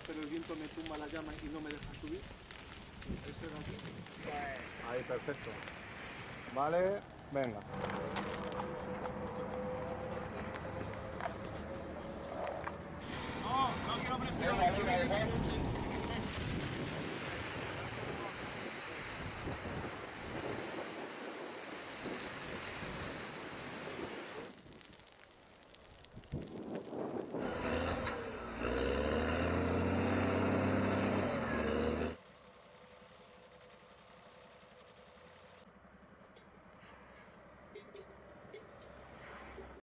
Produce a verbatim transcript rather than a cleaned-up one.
pero el viento me tumba la llama y no me deja subir. Ese de aquí. Ahí, perfecto. Vale, venga. No, no quiero presión.